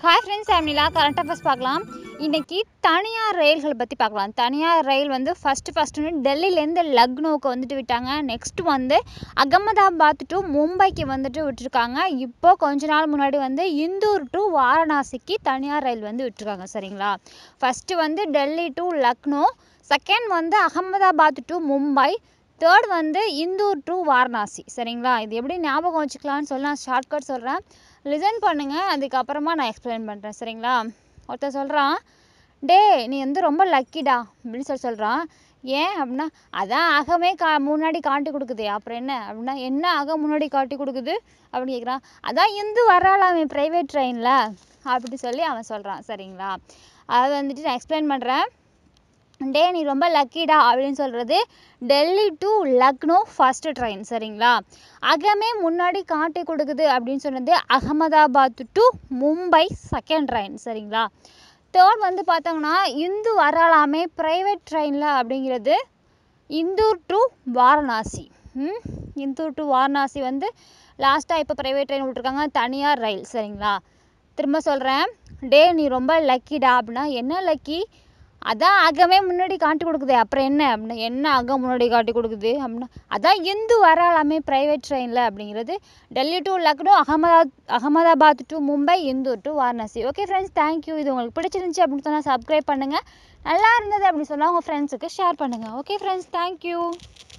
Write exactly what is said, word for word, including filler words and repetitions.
Hi friends, I'm Nila. Current affairs பார்க்கலாம். இன்றைக்கி தனியார் ரயில்கள் பற்றி பார்க்கலாம். தனியார் ரயில் வந்து ஃபஸ்ட்டு ஃபஸ்ட்டு டெல்லியிலேருந்து லக்னோவுக்கு வந்துட்டு விட்டாங்க. நெக்ஸ்ட்டு வந்து அகமதாபாத் டு மும்பைக்கு வந்துட்டு விட்டுருக்காங்க. இப்போது கொஞ்ச நாள் முன்னாடி வந்து இந்தூர் டு வாரணாசிக்கு தனியார் ரயில் வந்து விட்டுருக்காங்க. சரிங்களா? ஃபஸ்ட்டு வந்து டெல்லி டு லக்னோ, செகண்ட் வந்து அகமதாபாத் டு மும்பை, தேர்ட் வந்து இந்தூர் டு வாரணாசி. சரிங்களா? இது எப்படி ஞாபகம் வச்சுக்கலான்னு சொல்லி நான் ஷார்ட்கட் சொல்கிறேன். லிசன் பண்ணுங்கள், அதுக்கப்புறமா நான் எக்ஸ்பிளைன் பண்ணுறேன். சரிங்களா? ஒருத்தர் சொல்கிறான், டே நீ வந்து ரொம்ப லக்கிடா அப்படின்னு சொல்லி சொல்கிறான். ஏன் அப்படின்னா, அதான் அகமே கா முன்னாடி காட்டி கொடுக்குது. அப்புறம் என்ன அப்படின்னா, என்ன அகம் முன்னாடி காட்டி கொடுக்குது அப்படின்னு கேட்குறான். அதான் இந்து வராலாமே ப்ரைவேட் ட்ரெயினில் அப்படி சொல்லி அவன் சொல்கிறான். சரிங்களா? அதை வந்துட்டு நான் எக்ஸ்பிளைன் பண்ணுறேன். டே நீ ரொம்ப லக்கிடா அப்படின்னு சொல்கிறது Delhi to Lucknow first train. சரிங்களா? அகமே முன்னாடி காட்டி கொடுக்குது அப்படின்னு சொன்னது Ahmedabad to Mumbai second train. சரிங்களா? தேர்ட் வந்து பார்த்தோங்கன்னா இந்து வராலாமே ப்ரைவேட் ட்ரெயினில் அப்படிங்கிறது இந்தூர் டு வாரணாசி. ம் இந்தூர் டு வாரணாசி வந்து லாஸ்ட்டாக இப்போ ப்ரைவேட் ட்ரெயின் விட்ருக்காங்க, தனியார் ரயில். சரிங்களா? திரும்ப சொல்கிறேன், டே நீ ரொம்ப லக்கிடா அப்படின்னா என்ன லக்கி? அதான் அகமே முன்னாடி காட்டி கொடுக்குது. அப்புறம் என்ன அப்படின்னா, என்ன அகம் முன்னாடி காட்டி கொடுக்குது அப்படின்னா, அதான் இந்து வராலாமே ப்ரைவேட் ட்ரெயினில் அப்படிங்கிறது Delhi to Lucknow, Ahmedabad Ahmedabad to Mumbai, Indore to Varanasi. Okay friends, thank you. இது உங்களுக்கு பிடிச்சிருந்துச்சி அப்படின்னு சொன்னால் சப்ஸ்கிரைப் பண்ணுங்கள். நல்லா இருந்தது அப்படின்னு சொன்னால் உங்கள் ஃப்ரெண்ட்ஸுக்கு ஷேர் பண்ணுங்கள். Okay friends, thank you.